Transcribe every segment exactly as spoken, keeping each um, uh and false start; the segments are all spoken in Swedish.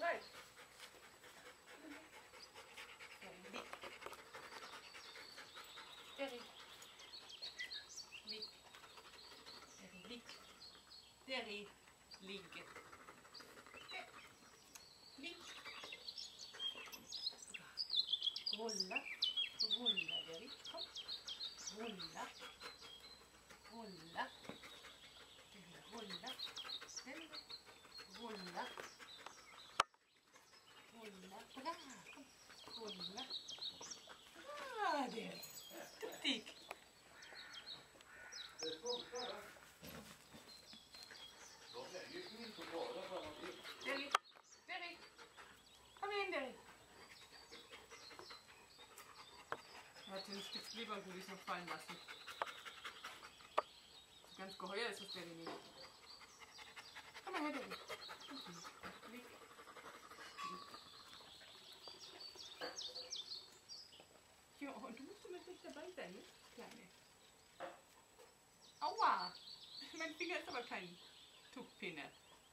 bereit. Derry, ligg. Derry, ligg. Derry, ligg. Ligg. Rulla, rulla Derry, kom. Rulla, rulla. Derry, rulla. Ställ dig. Rulla. Rulla. Bra. Rulla. Bra Derry. Duktig. Det funkar, va? De lägger ju inte bara för att man vill. Derry, Derry. Kom igen Derry. Er hat den Stück Lebergummis noch fallen lassen. So ganz geheuer ist das Derry nicht. Komm mal her, Derry. Lieg. Ja, und du musst mit nicht dabei sein, ne? Kleine. Aua! Mein Finger ist aber kein Tupfpinne.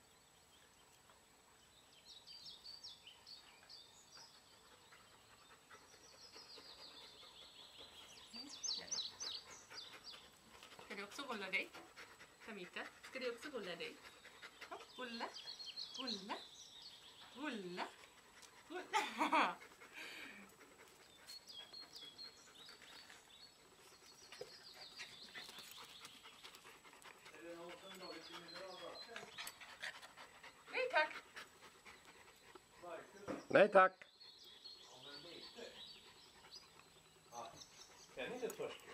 Ska du också rulla dig? Samita, ska du också rulla dig? Kom, rulla, rulla, rulla, rulla. Är det någon som har lite mineral? Nej tack. Nej tack. Ja, men lite. Ja, är ni inte törstiga?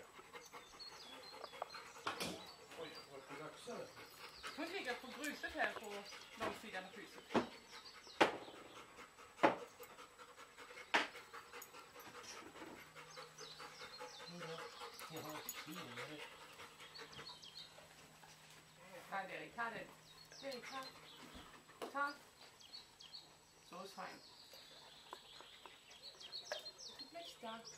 Oj, vad laxar. Hon ligger på gruset här på långsidan av huset. Ta Derry, ta den. Derry, ta. Ta. So ist fein. Nächster.